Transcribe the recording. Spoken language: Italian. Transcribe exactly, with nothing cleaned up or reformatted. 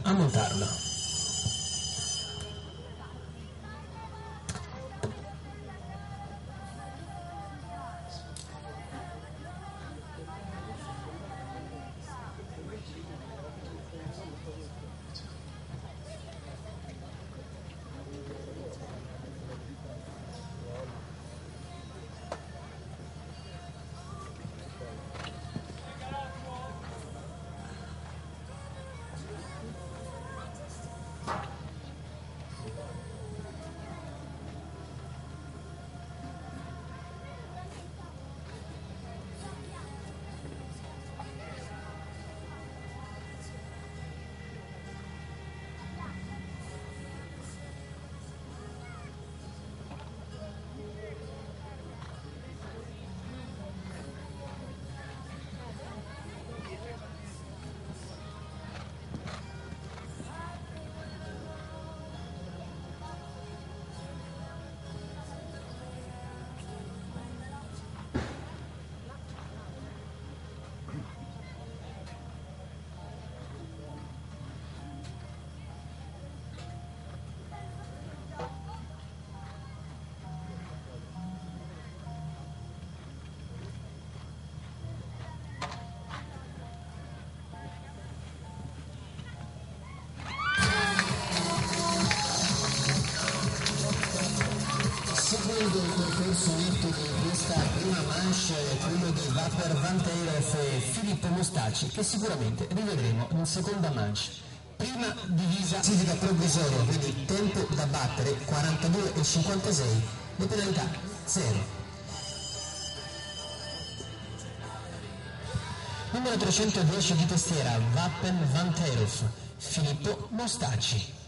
a montarla. Seguendo il percorso netto di questa prima manche, quello di Wapper Vanteiref e Filippo Mostacci, che sicuramente rivedremo in seconda manche. Prima divisa classifica provvisoria, quindi tempo da battere quarantadue e cinquantasei, le penalità zero. Numero trecentodieci di testiera, Wappen Vanteiref, Filippo Mostacci.